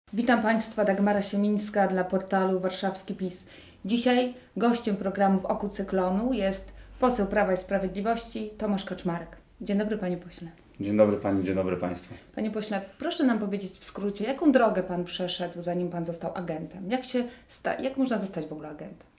Witam Państwa, Dagmara Siemińska dla portalu Warszawski PiS. Dzisiaj gościem programu W oku cyklonu jest poseł Prawa i Sprawiedliwości Tomasz Kaczmarek. Dzień dobry Panie Pośle. Dzień dobry Pani, dzień dobry Państwu. Panie Pośle, proszę nam powiedzieć w skrócie, jaką drogę Pan przeszedł, zanim Pan został agentem? Jak można zostać w ogóle agentem?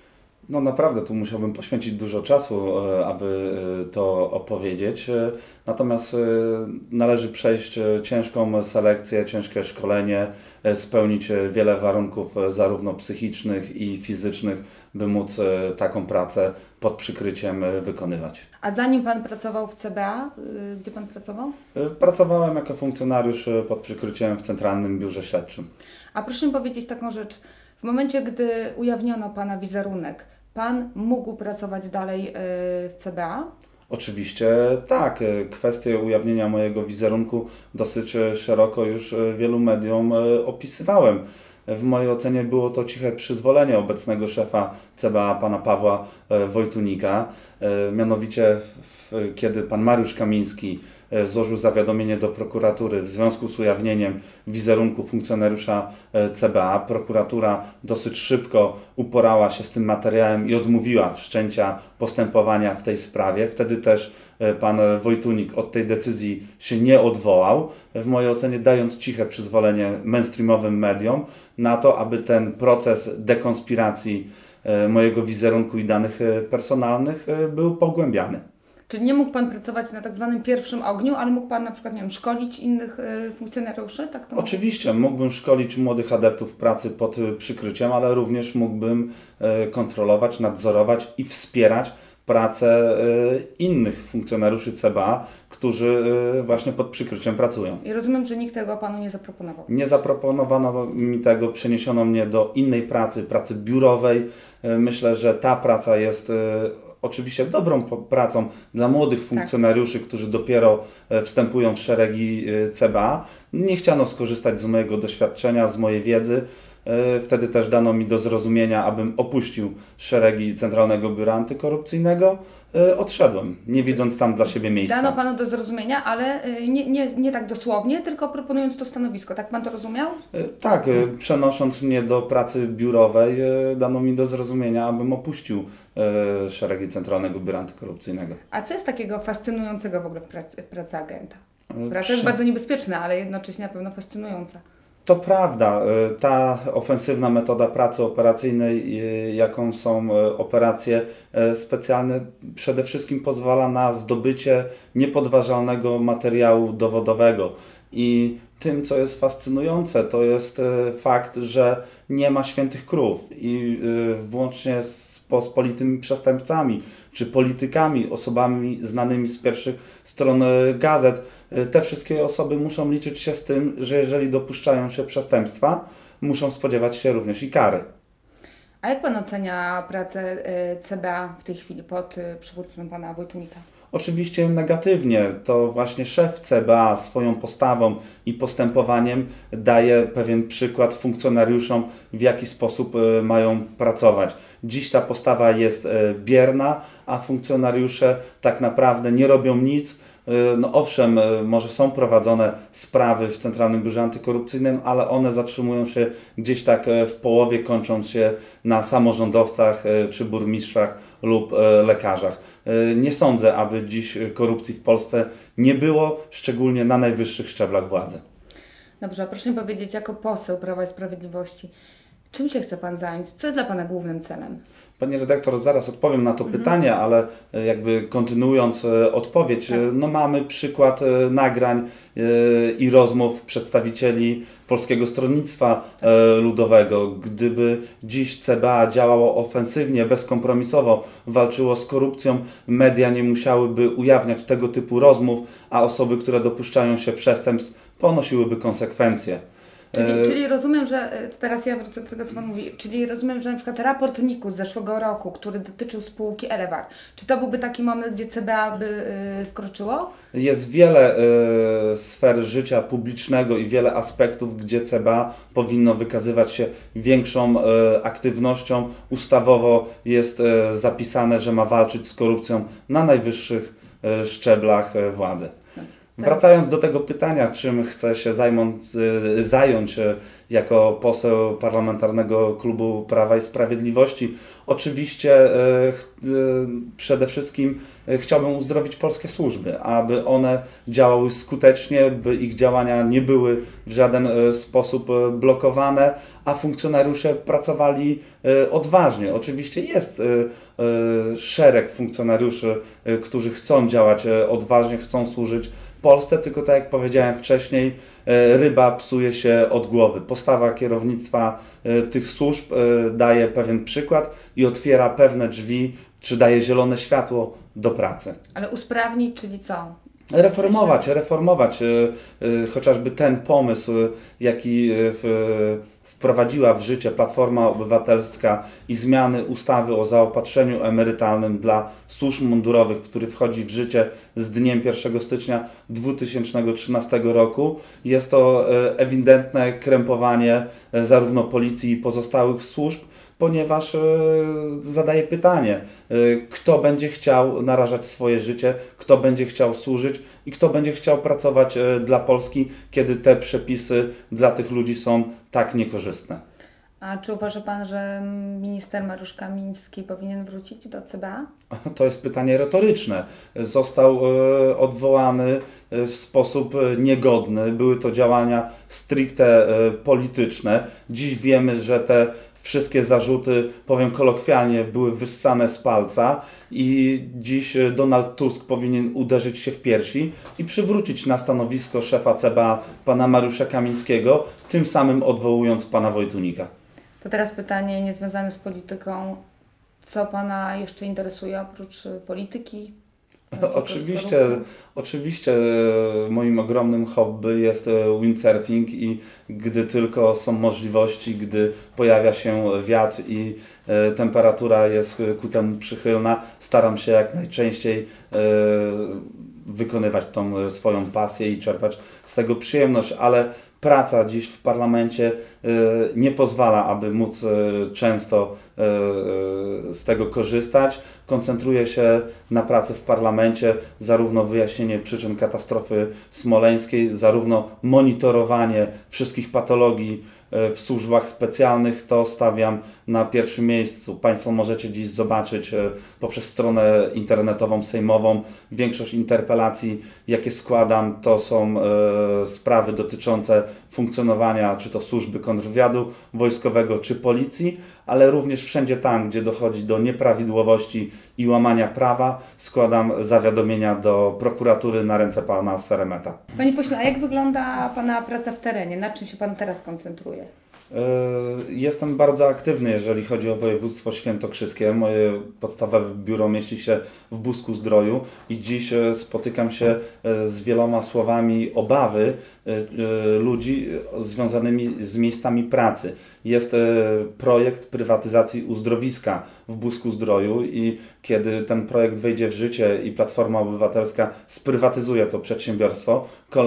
No naprawdę, tu musiałbym poświęcić dużo czasu, aby to opowiedzieć. Natomiast należy przejść ciężką selekcję, ciężkie szkolenie, spełnić wiele warunków zarówno psychicznych i fizycznych, by móc taką pracę pod przykryciem wykonywać. A zanim Pan pracował w CBA, gdzie Pan pracował? Pracowałem jako funkcjonariusz pod przykryciem w Centralnym Biurze Śledczym. A proszę mi powiedzieć taką rzecz. W momencie, gdy ujawniono Pana wizerunek, Pan mógł pracować dalej w CBA? Oczywiście tak. Kwestię ujawnienia mojego wizerunku dosyć szeroko już wielu mediom opisywałem. W mojej ocenie było to ciche przyzwolenie obecnego szefa CBA, pana Pawła Wojtunika. Mianowicie, kiedy pan Mariusz Kamiński złożył zawiadomienie do prokuratury w związku z ujawnieniem wizerunku funkcjonariusza CBA, prokuratura dosyć szybko uporała się z tym materiałem i odmówiła wszczęcia postępowania w tej sprawie. Wtedy też pan Wojtunik od tej decyzji się nie odwołał, w mojej ocenie dając ciche przyzwolenie mainstreamowym mediom na to, aby ten proces dekonspiracji mojego wizerunku i danych personalnych był pogłębiany. Czyli nie mógł Pan pracować na tak zwanym pierwszym ogniu, ale mógł Pan na przykład, nie wiem, szkolić innych funkcjonariuszy? Tak to Oczywiście, mógłbym szkolić młodych adeptów pracy pod przykryciem, ale również mógłbym kontrolować, nadzorować i wspierać pracę innych funkcjonariuszy CBA, którzy właśnie pod przykryciem pracują. I rozumiem, że nikt tego Panu nie zaproponował. Nie zaproponowano mi tego, przeniesiono mnie do innej pracy biurowej. Myślę, że ta praca jest oczywiście dobrą pracą dla młodych funkcjonariuszy, którzy dopiero wstępują w szeregi CBA. Nie chciano skorzystać z mojego doświadczenia, z mojej wiedzy. Wtedy też dano mi do zrozumienia, abym opuścił szeregi Centralnego Biura Antykorupcyjnego. Odszedłem, nie widząc tam dla siebie miejsca. Dano Panu do zrozumienia, ale nie tak dosłownie, tylko proponując to stanowisko. Tak Pan to rozumiał? Tak, przenosząc mnie do pracy biurowej, dano mi do zrozumienia, abym opuścił szeregi Centralnego Biura Antykorupcyjnego. A co jest takiego fascynującego w ogóle w pracy agenta? Praca jest bardzo niebezpieczna, ale jednocześnie na pewno fascynująca. To prawda, ta ofensywna metoda pracy operacyjnej, jaką są operacje specjalne, przede wszystkim pozwala na zdobycie niepodważalnego materiału dowodowego. I tym, co jest fascynujące, to jest fakt, że nie ma świętych krów i włącznie z pospolitymi przestępcami czy politykami, osobami znanymi z pierwszych stron gazet, te wszystkie osoby muszą liczyć się z tym, że jeżeli dopuszczają się przestępstwa, muszą spodziewać się również i kary. A jak Pan ocenia pracę CBA w tej chwili pod przywództwem Pana Wojtunika? Oczywiście negatywnie. To właśnie szef CBA swoją postawą i postępowaniem daje pewien przykład funkcjonariuszom, w jaki sposób mają pracować. Dziś ta postawa jest bierna, a funkcjonariusze tak naprawdę nie robią nic. No owszem, może są prowadzone sprawy w Centralnym Biurze Antykorupcyjnym, ale one zatrzymują się gdzieś tak w połowie, kończąc się na samorządowcach czy burmistrzach lub lekarzach. Nie sądzę, aby dziś korupcji w Polsce nie było, szczególnie na najwyższych szczeblach władzy. Dobrze, a proszę mi powiedzieć, jako poseł Prawa i Sprawiedliwości, czym się chce Pan zająć? Co jest dla Pana głównym celem? Panie redaktor, zaraz odpowiem na to pytanie, ale jakby kontynuując odpowiedź, no mamy przykład nagrań i rozmów przedstawicieli Polskiego Stronnictwa Ludowego. Gdyby dziś CBA działało ofensywnie, bezkompromisowo, walczyło z korupcją, media nie musiałyby ujawniać tego typu rozmów, a osoby, które dopuszczają się przestępstw, ponosiłyby konsekwencje. Czyli rozumiem, że teraz ja wrócę do tego, co Pan mówi, czyli rozumiem, że na przykład raport NIK-u z zeszłego roku, który dotyczył spółki Elewar, czy to byłby taki moment, gdzie CBA by wkroczyło? Jest wiele sfer życia publicznego i wiele aspektów, gdzie CBA powinno wykazywać się większą aktywnością. Ustawowo jest zapisane, że ma walczyć z korupcją na najwyższych szczeblach władzy. Wracając do tego pytania, czym chcę się zająć jako poseł Parlamentarnego Klubu Prawa i Sprawiedliwości, oczywiście przede wszystkim chciałbym uzdrowić polskie służby, aby one działały skutecznie, by ich działania nie były w żaden sposób blokowane, a funkcjonariusze pracowali odważnie. Oczywiście jest szereg funkcjonariuszy, którzy chcą działać odważnie, chcą służyć Polsce, tylko tak jak powiedziałem wcześniej, ryba psuje się od głowy. Postawa kierownictwa tych służb daje pewien przykład i otwiera pewne drzwi, czy daje zielone światło do pracy. Ale usprawnić, czyli co? Reformować chociażby ten pomysł, jaki wprowadziła w życie Platforma Obywatelska i zmiany ustawy o zaopatrzeniu emerytalnym dla służb mundurowych, który wchodzi w życie z dniem 1 stycznia 2013 roku. Jest to ewidentne krępowanie zarówno policji i pozostałych służb, ponieważ zadaję pytanie, kto będzie chciał narażać swoje życie, kto będzie chciał służyć i kto będzie chciał pracować dla Polski, kiedy te przepisy dla tych ludzi są tak niekorzystne. A czy uważa Pan, że minister Mariusz Kamiński powinien wrócić do CBA? To jest pytanie retoryczne. Został odwołany w sposób niegodny. Były to działania stricte polityczne. Dziś wiemy, że te wszystkie zarzuty, powiem kolokwialnie, były wyssane z palca i dziś Donald Tusk powinien uderzyć się w piersi i przywrócić na stanowisko szefa CBA pana Mariusza Kamińskiego, tym samym odwołując pana Wojtunika. To teraz pytanie niezwiązane z polityką. Co Pana jeszcze interesuje oprócz polityki? Oczywiście moim ogromnym hobby jest windsurfing i gdy tylko są możliwości, gdy pojawia się wiatr i temperatura jest ku temu przychylna, staram się jak najczęściej wykonywać tą swoją pasję i czerpać z tego przyjemność, ale praca dziś w parlamencie nie pozwala, aby móc często z tego korzystać. Koncentruję się na pracy w parlamencie, zarówno wyjaśnienie przyczyn katastrofy smoleńskiej, zarówno monitorowanie wszystkich patologii w służbach specjalnych, to stawiam na pierwszym miejscu. Państwo możecie dziś zobaczyć poprzez stronę internetową sejmową. Większość interpelacji, jakie składam, to są sprawy dotyczące funkcjonowania czy to służby kontrwywiadu wojskowego, czy policji, ale również wszędzie tam, gdzie dochodzi do nieprawidłowości i łamania prawa, składam zawiadomienia do prokuratury na ręce pana Seremeta. Panie pośle, a jak wygląda Pana praca w terenie? Na czym się Pan teraz koncentruje? Jestem bardzo aktywny, jeżeli chodzi o województwo świętokrzyskie. Moje podstawowe biuro mieści się w Busku-Zdroju i dziś spotykam się z wieloma słowami obawy ludzi związanymi z miejscami pracy. Jest projekt prywatyzacji uzdrowiska w Busku-Zdroju i kiedy ten projekt wejdzie w życie i Platforma Obywatelska sprywatyzuje to przedsiębiorstwo,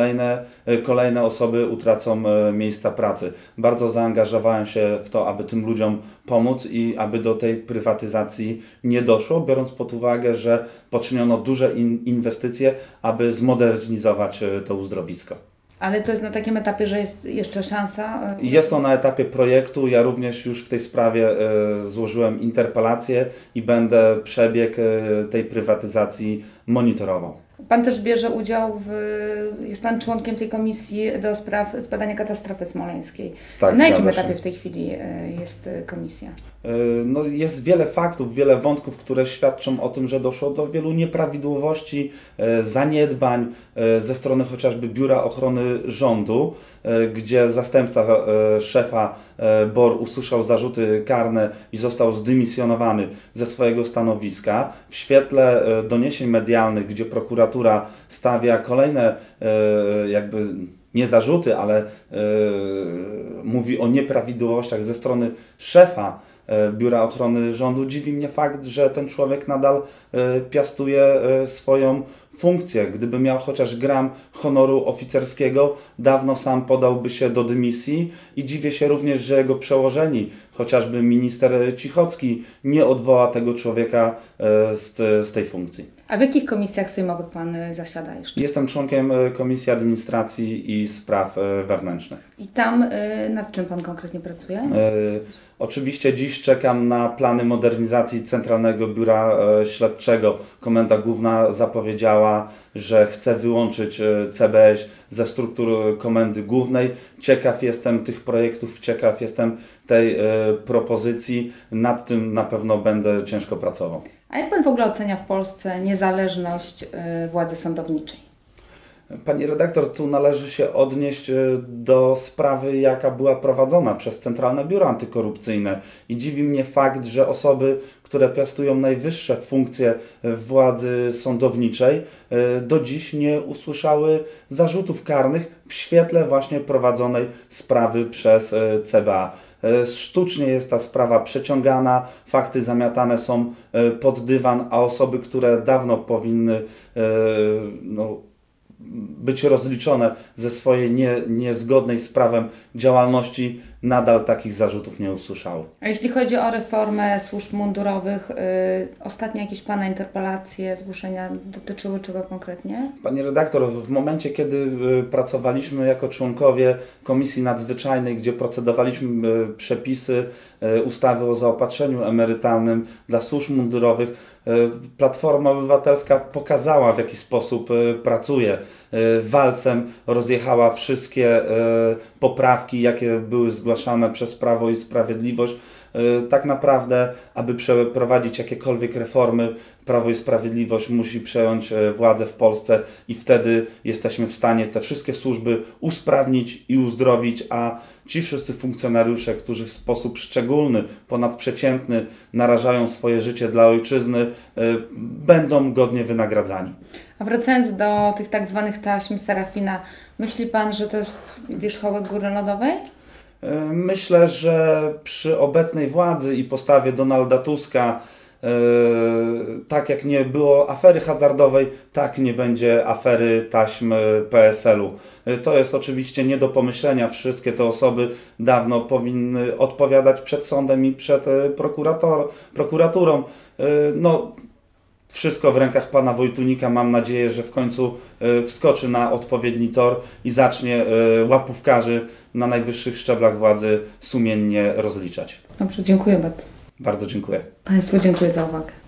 kolejne osoby utracą miejsca pracy. Bardzo zaangażowałem się w to, aby tym ludziom pomóc i aby do tej prywatyzacji nie doszło, biorąc pod uwagę, że poczyniono duże inwestycje, aby zmodernizować to uzdrowisko. Ale to jest na takim etapie, że jest jeszcze szansa? Jest to na etapie projektu. Ja również już w tej sprawie złożyłem interpelację i będę przebieg tej prywatyzacji monitorował. Pan też bierze udział jest Pan członkiem tej komisji do spraw zbadania katastrofy smoleńskiej. Tak, na jakim zgadza się. etapie w tej chwili jest komisja? No, jest wiele faktów, wiele wątków, które świadczą o tym, że doszło do wielu nieprawidłowości, zaniedbań ze strony chociażby Biura Ochrony Rządu, gdzie zastępca szefa BOR usłyszał zarzuty karne i został zdymisjonowany ze swojego stanowiska. W świetle doniesień medialnych, gdzie prokuratura stawia kolejne nie zarzuty, ale mówi o nieprawidłowościach ze strony szefa Biura Ochrony Rządu, dziwi mnie fakt, że ten człowiek nadal piastuje swoją funkcję. Gdyby miał chociaż gram honoru oficerskiego, dawno sam podałby się do dymisji i dziwię się również, że jego przełożeni, chociażby minister Cichocki, nie odwoła tego człowieka z tej funkcji. A w jakich komisjach sejmowych Pan zasiada jeszcze? Jestem członkiem Komisji Administracji i Spraw Wewnętrznych. I tam nad czym Pan konkretnie pracuje? Oczywiście dziś czekam na plany modernizacji Centralnego Biura Śledczego. Komenda Główna zapowiedziała, że chce wyłączyć CBŚ ze struktur Komendy Głównej. Ciekaw jestem tych projektów, ciekaw jestem tej propozycji. Nad tym na pewno będę ciężko pracował. A jak Pan w ogóle ocenia w Polsce niezależność władzy sądowniczej? Pani redaktor, tu należy się odnieść do sprawy, jaka była prowadzona przez Centralne Biuro Antykorupcyjne. I dziwi mnie fakt, że osoby, które piastują najwyższe funkcje w władzy sądowniczej, do dziś nie usłyszały zarzutów karnych w świetle właśnie prowadzonej sprawy przez CBA. Sztucznie jest ta sprawa przeciągana, fakty zamiatane są pod dywan, a osoby, które dawno powinny być rozliczone ze swojej niezgodnej z prawem działalności, nadal takich zarzutów nie usłyszały. A jeśli chodzi o reformę służb mundurowych, ostatnie jakieś Pana interpelacje, zgłoszenia dotyczyły czego konkretnie? Pani redaktor, w momencie, kiedy pracowaliśmy jako członkowie Komisji Nadzwyczajnej, gdzie procedowaliśmy przepisy ustawy o zaopatrzeniu emerytalnym dla służb mundurowych, Platforma Obywatelska pokazała, w jaki sposób pracuje. Walcem rozjechała wszystkie poprawki, jakie były zgłaszane przez Prawo i Sprawiedliwość. Tak naprawdę, aby przeprowadzić jakiekolwiek reformy, Prawo i Sprawiedliwość musi przejąć władzę w Polsce i wtedy jesteśmy w stanie te wszystkie służby usprawnić i uzdrowić, a ci wszyscy funkcjonariusze, którzy w sposób szczególny, ponadprzeciętny narażają swoje życie dla ojczyzny, będą godnie wynagradzani. A wracając do tych tak zwanych taśm Serafina, myśli Pan, że to jest wierzchołek góry lodowej? Myślę, że przy obecnej władzy i postawie Donalda Tuska, tak jak nie było afery hazardowej, tak nie będzie afery taśm PSL-u. To jest oczywiście nie do pomyślenia. Wszystkie te osoby dawno powinny odpowiadać przed sądem i przed prokuraturą. Wszystko w rękach pana Wojtunika. Mam nadzieję, że w końcu wskoczy na odpowiedni tor i zacznie łapówkarzy na najwyższych szczeblach władzy sumiennie rozliczać. Dobrze, dziękuję bardzo. Bardzo dziękuję. Państwu dziękuję za uwagę.